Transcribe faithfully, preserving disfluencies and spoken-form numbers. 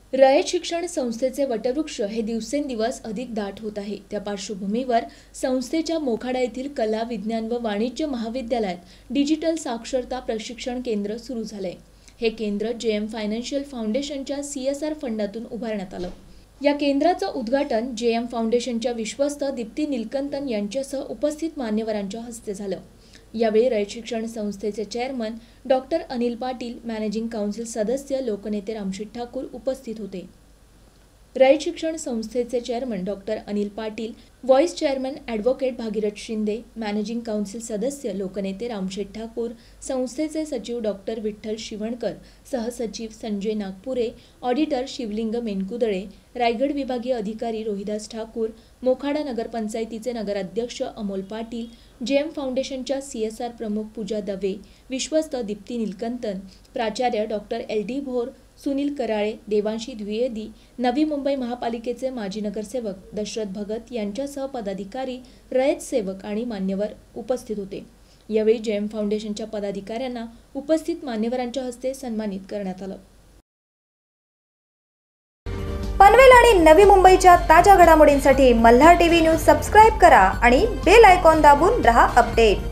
रयत शिक्षण संस्थेचे वटवृक्ष हे दिवसेंदिवस अधिक दाट होत आहे। त्या पार्श्वभूमीवर संस्थेच्या मोखाडा येथील कला, विज्ञान व वाणिज्य महाविद्यालयात डिजिटल साक्षरता प्रशिक्षण केंद्र सुरू झाले। हे केंद्र जे एम फायनान्शियल फाउंडेशनच्या सी एस आर फंडातून उभारण्यात आलं। या केंद्राचं उद्घाटन जे एम फाउंडेशनच्या विश्वस्त दीप्ती नीलकंठन यांच्यासह उपस्थित मान्यवरांच्या हस्ते झालं। यावेळी रयत शिक्षण संस्थेचे chairman doctor Anil Patil, managing council सदस्य लोकनेते रामशेठ ठाकूर उपस्थित होते। रयत शिक्षण संस्थेचे chairman doctor Anil Patil, vice chairman advocate Bhagirath Shinde, managing council सदस्य लोकनेते रामशेठ ठाकूर, संस्थेचे सचिव डॉक्टर विठ्ठल शिवणकर, सहसचिव संजय नागपुरे, ऑडिटर शिवलिंग मेनकुदळे, रायगड विभागीय अधिकारी रोहिदास ठाकूर, मोखाडा नगरपंचायतीचे नगराध्यक्ष अमोल पाटील, जे एम फाउंडेशनच्या सी एस आर प्रमुख पूजा दवे, विश्वस्त दीप्ती नीलकंठन, प्राचार्य doctor L D Bhor, Sunil Karale, Devanshi Dwivedi, Navi Mumbai महापालिकेचे माजी नगरसेवक दशरथ भगत यांच्यासह पदाधिकारी, रयत सेवक आणि मान्यवर उपस्थित होते। यावेळी जे एम फाउंडेशनच्या पदाधिकाऱ्यांना उपस्थित मान्यवरांच्या हस्ते सन्मानित करण्यात आलं। पनवेल आणि नवी मुंबईच्या ताज्या घडामोडींसाठी मल्हार टीव्ही न्यूज सबस्क्राइब करा आणि बेल आयकॉन दाबून रहा अपडेट।